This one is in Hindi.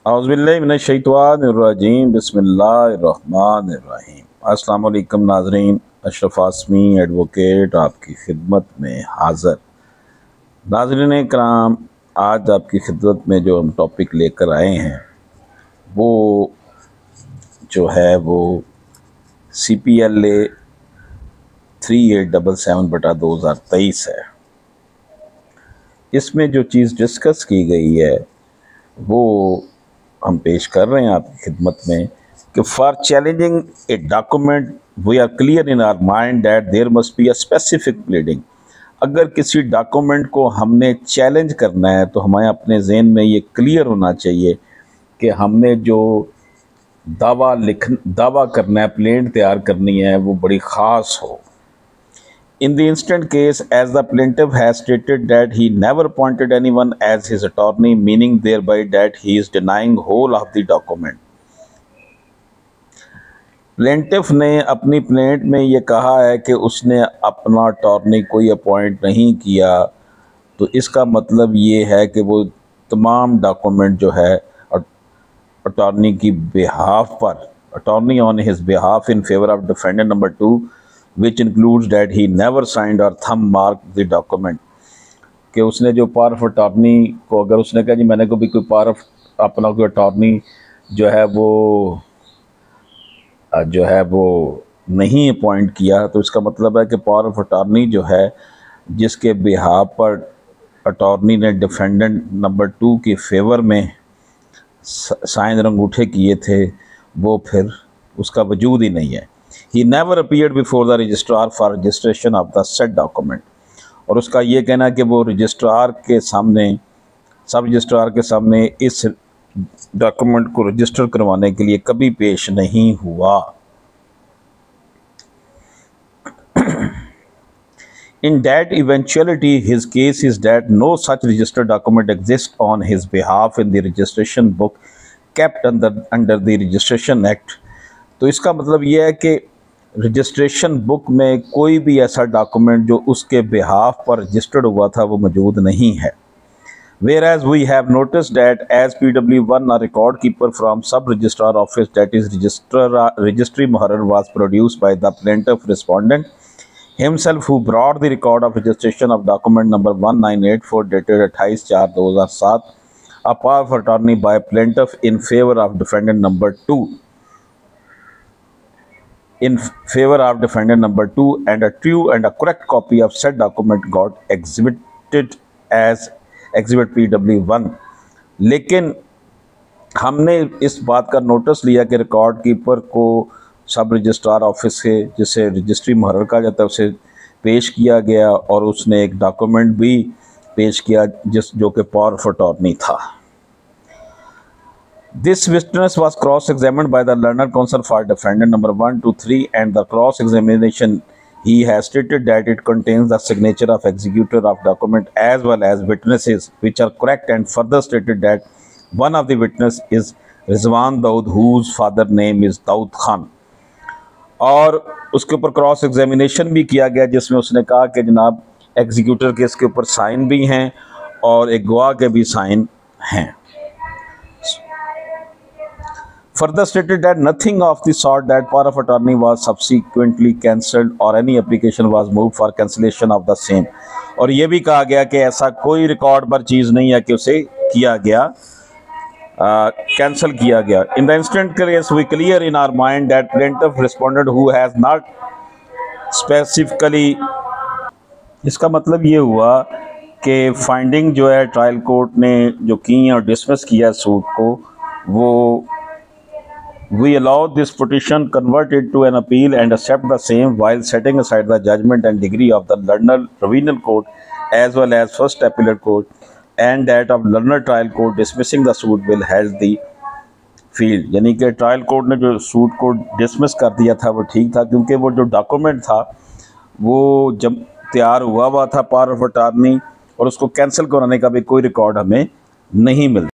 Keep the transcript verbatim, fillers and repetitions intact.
औज़ुबिल्लाहि मिनश्शैतानिर्रजीम बिस्मिल्लाहिर्रहमानिर्रहीम। अस्सलाम वालेकुम नाज़रीन, अशरफ आसमी एडवोकेट आपकी खिदमत में हाज़िर। नाज़रीन कराम, आज आपकी खिदमत में जो हम टॉपिक लेकर आए हैं वो जो है वो C P L A three eight double seven बटा दो हज़ार तेईस है। इसमें जो चीज़ डिस्कस की गई है वो हम पेश कर रहे हैं आपकी खिदमत में कि for challenging a document we are clear in our mind that there must be a specific pleading. अगर किसी डॉक्यूमेंट को हमने चैलेंज करना है तो हमें अपने जहन में ये क्लियर होना चाहिए कि हमने जो दावा लिख दावा करना है, प्लेंट तैयार करनी है, वो बड़ी ख़ास हो। In the instant case, as the plaintiff has stated that he never appointed anyone as his attorney, meaning thereby that he is denying whole of the document. Plaintiff ने अपनी प्लेंट में ये कहा है कि उसने अपना अटॉर्नी कोई अपॉइंट नहीं किया, तो इसका मतलब ये है कि वो तमाम डॉक्यूमेंट जो है अटॉर्नी की बिहाफ पर, attorney on his behalf in favour of defendant number two, which includes that he never signed or thumb marked the document, कि उसने जो पावर ऑफ अटॉर्नी को, अगर उसने कहा जी मैंने को भी कोई पावर ऑफ अपना कोई अटॉर्नी जो है वो जो है वो नहीं अपॉइंट किया, तो इसका मतलब है कि पावर ऑफ अटॉर्नी जो है जिसके बिहाफ पर अटॉर्नी ने डिफेंडेंट नंबर टू के फेवर में साइन अंगूठे किए थे, वो फिर उसका वजूद ही नहीं है। He never appeared before the registrar for registration of the said document। और उसका ये कहना है कि वो रजिस्ट्रार के सामने, सब रजिस्ट्रार के सामने इस डॉक्यूमेंट को रजिस्टर करवाने के लिए कभी पेश नहीं हुआ। In that eventuality, his case is that no such registered document exists on his behalf in the registration book kept under under the Registration Act। तो इसका मतलब ये है कि रजिस्ट्रेशन बुक में कोई भी ऐसा डॉक्यूमेंट जो उसके बिहाफ पर रजिस्टर्ड हुआ था वो मौजूद नहीं है। Whereas we have noticed that as P W one, a record keeper from sub registrar office, that is registrar registry Muharrar, was produced by the plaintiff respondent himself, who brought the record of registration of document number one nine eight four dated अट्ठाईस चार दो हज़ार सात, a power of attorney by plaintiff in favor of defendant number two in favor of defendant number two, and a true and a correct copy of said document got exhibited as exhibit P W one। लेकिन हमने इस बात का नोटिस लिया कि रिकॉर्ड कीपर को सब रजिस्ट्रार ऑफिस से, जिसे रजिस्ट्री मुहर्रर कहा जाता है, उसे पेश किया गया और उसने एक डॉक्यूमेंट भी पेश किया जिस जो कि पावर ऑफ अटॉर्नी था। This witness was cross-examined by the learned counsel for defendant number one, two, three, and the cross-examination he has stated that it contains the signature of executor of document as well as witnesses which are correct, and further stated that one of the witness is Rizwan Daud, whose father name is Daud Khan। और उसके ऊपर क्रॉस एग्जामिनेशन भी किया गया जिसमें उसने कहा कि जनाब एग्जीक्यूटर के इसके ऊपर साइन भी हैं और एक गवाह के भी साइन हैं। Further stated that nothing of the sort, that power of attorney was subsequently cancelled or any application was moved for cancellation of the same। और ये भी कहा गया कि ऐसा कोई रिकॉर्ड पर चीज़ नहीं है कि उसे किया गया, कैंसिल uh, किया गया। In the instant case, we clear in our mind that plaintiff respondent who has not specifically, इसका मतलब ये हुआ कि फाइंडिंग जो है ट्रायल कोर्ट ने जो की और डिसमिस किया सूट को, वो We allow this petition convert it to an appeal and accept the same while setting aside the judgment and degree of the London Tribunal Court as well as First Appellate Court and that of London Trial Court dismissing the suit will hold the field। यानी कि ट्रायल कोर्ट ने जो सूट को डिसमिस कर दिया था वो ठीक था, क्योंकि वो जो डॉक्यूमेंट था वो जब तैयार हुआ हुआ था पावर ऑफ अटॉर्नी, और उसको कैंसिल कराने का भी कोई रिकॉर्ड हमें नहीं मिलता।